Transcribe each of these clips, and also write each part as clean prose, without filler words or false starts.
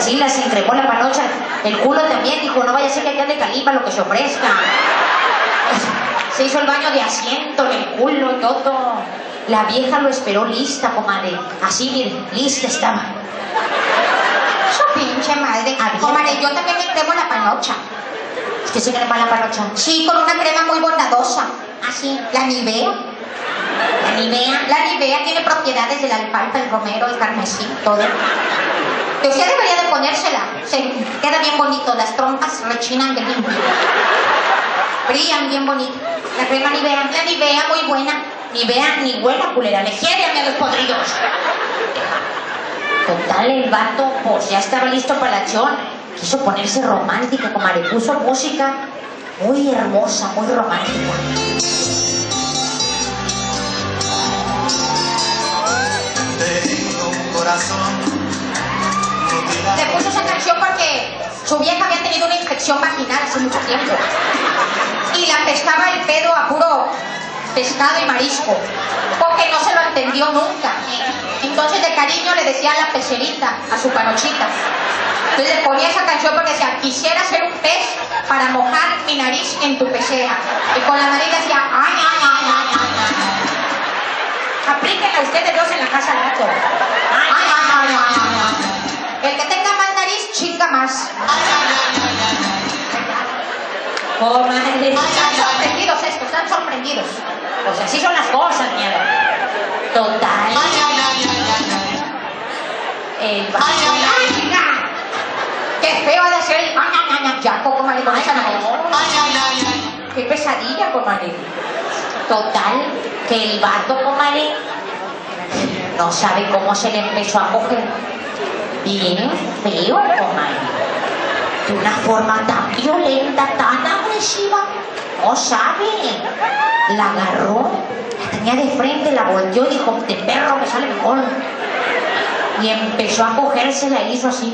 así las increpó la panocha. El culo también, dijo, no vaya a ser que aquí ande calipa lo que se ofrezca. Se hizo el baño de asiento, el culo, todo. La vieja lo esperó lista, comadre. Así, mire, lista estaba. Su pinche madre. Comadre, yo también me cremo la panocha. ¿Usted se crema la panocha? Sí, con una crema muy bondadosa. Así. La Nivea. La Nivea. La Nivea tiene propiedades del alfalfa, el romero, el carmesí, todo. Que usted debería de ponérsela. Se queda bien bonito. Las trompas rechinan de limpio. Brillan bien bonito. La crema Nivea. La Nivea muy buena. Nivea ni buena, culera. Le quiere a los podridos. Total, el vato, pues ya estaba listo para la acción. Quiso ponerse romántica, comadre. Puso música muy hermosa, muy romántica. Tengo un corazón. Le puso esa canción porque su vieja había tenido una infección vaginal hace mucho tiempo. Y le apestaba el pedo a puro pescado y marisco. Porque no se lo entendió nunca. Entonces de cariño le decía a la pecerita, a su panochita. Entonces le ponía esa canción porque decía, quisiera ser un pez para mojar mi nariz en tu pecera. Y con la nariz decía, ay, ay, ay, ay, ay, ay. Aplíquenla ustedes dos en la casa al gato. Ay, ay, ay, ay, ay, ay. El que tenga más nariz, chinga más. Comadre. Están sorprendidos estos, están sorprendidos. Pues así son las cosas, mierda. Total. El vato. ¡Qué feo ha de ser el ya, comadre, con esa nariz! Qué pesadilla, comadre. Total, que el vato, comadre, no sabe cómo se le empezó a coger. Bien feo, comadre. De una forma tan violenta, tan agresiva. No sabe. La agarró, la tenía de frente, la volteó y dijo, de perro me sale mejor. Y empezó a cogérsela y hizo así.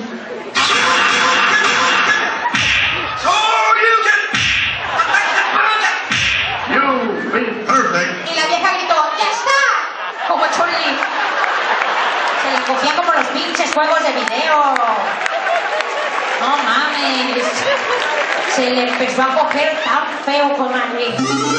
Y la vieja gritó, ¡ya está! Como Chun-Li. Se la cogía como los pinches juegos de video. No mames. Se le empezó a coger tan feo, comadre.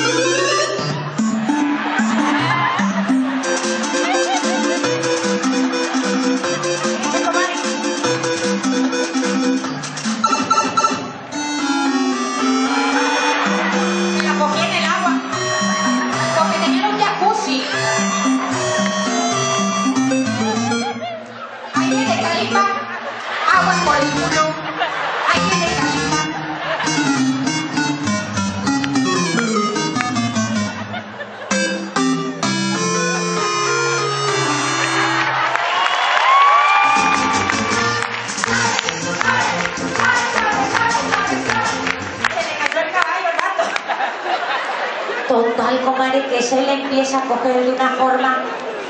La cogí en el agua. Porque tenía un jacuzzi. Ahí viene Calipa. Agua por el culo. Ahí viene Calipa. Total, comadre, que se le empieza a coger de una forma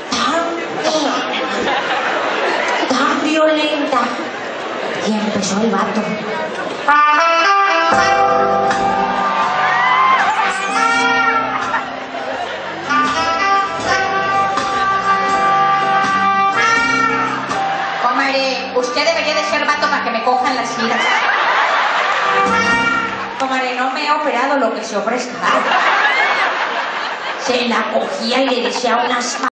tan violenta. Y empezó el vato. Comadre, usted debería de ser vato para que me cojan las giras. Comadre, no me he operado, lo que se ofrezca. Se la cogía y le decía unas